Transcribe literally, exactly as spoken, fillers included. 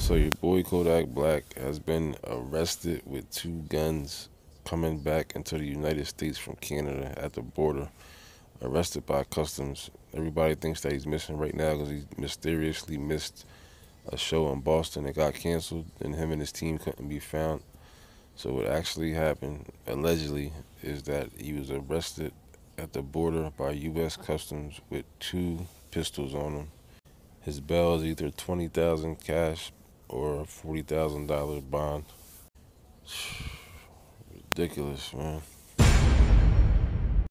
So your boy Kodak Black has been arrested with two guns coming back into the United States from Canada at the border. Arrested by customs. Everybody thinks that he's missing right now because he mysteriously missed a show in Boston that got canceled, and him and his team couldn't be found. So what actually happened, allegedly, is that he was arrested at the border by U S Customs with two pistols on him. His bail is either twenty thousand cash or a forty thousand dollar bond. Ridiculous, man.